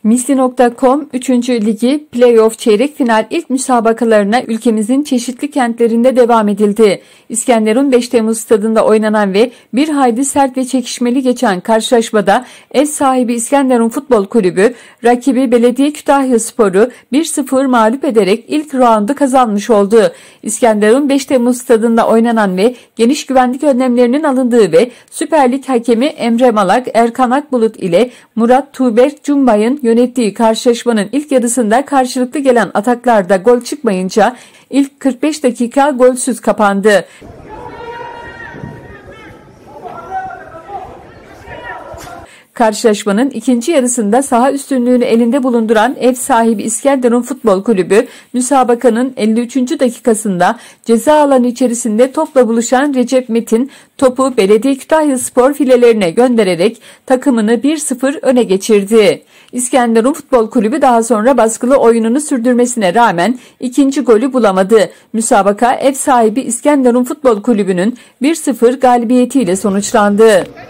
Misli.com 3. Ligi Playoff Çeyrek Final ilk müsabakalarına ülkemizin çeşitli kentlerinde devam edildi. İskenderun 5 Temmuz stadında oynanan ve bir hayli sert ve çekişmeli geçen karşılaşmada ev sahibi İskenderun Futbol Kulübü rakibi Belediye Kütahyaspor'u 1-0 mağlup ederek ilk raundu kazanmış oldu. İskenderun 5 Temmuz stadında oynanan ve geniş güvenlik önlemlerinin alındığı ve Süper Lig hakemi Emre Malak, Erkan Akbulut ile Murat Tuğberk Cumbay'ın yönettiği karşılaşmanın ilk yarısında karşılıklı gelen ataklarda gol çıkmayınca ilk 45 dakika golsüz kapandı. Karşılaşmanın ikinci yarısında saha üstünlüğünü elinde bulunduran ev sahibi İskenderun Futbol Kulübü, müsabakanın 53. dakikasında ceza alanı içerisinde topla buluşan Recep Metin topu Belediye Kütahyaspor filelerine göndererek takımını 1-0 öne geçirdi. İskenderun Futbol Kulübü daha sonra baskılı oyununu sürdürmesine rağmen ikinci golü bulamadı. Müsabaka ev sahibi İskenderun Futbol Kulübü'nün 1-0 galibiyetiyle sonuçlandı.